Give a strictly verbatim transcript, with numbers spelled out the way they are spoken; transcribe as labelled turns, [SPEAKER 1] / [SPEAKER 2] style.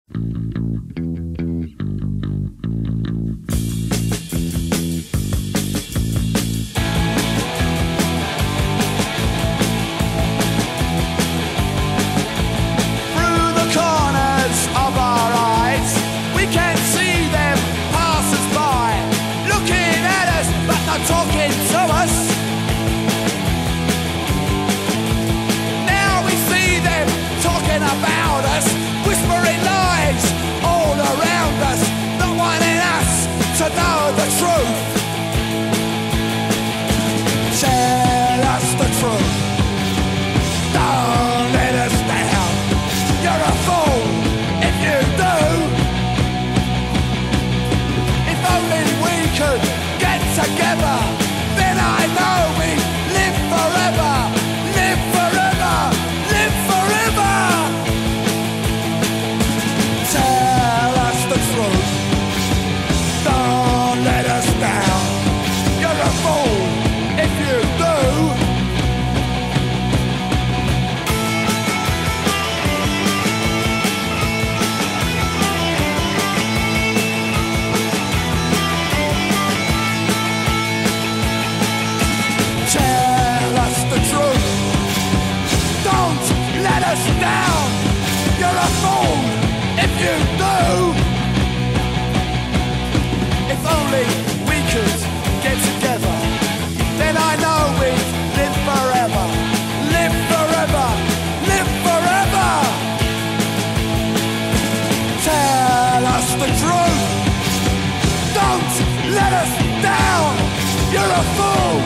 [SPEAKER 1] Talking to us. Now we see them talking about us, whispering lies all around us, not wanting us to know the truth. Tell us the truth. Don't let us down. You're a fool if you do. If only we could get together, then I know we live forever, live forever, live forever. Tell us the truth. Don't let us down. You're a fool if you do. Let us down. You're a fool if you do. If only we could get together, then I know we'd live forever, live forever, live forever. Tell us the truth. Don't let us down. You're a fool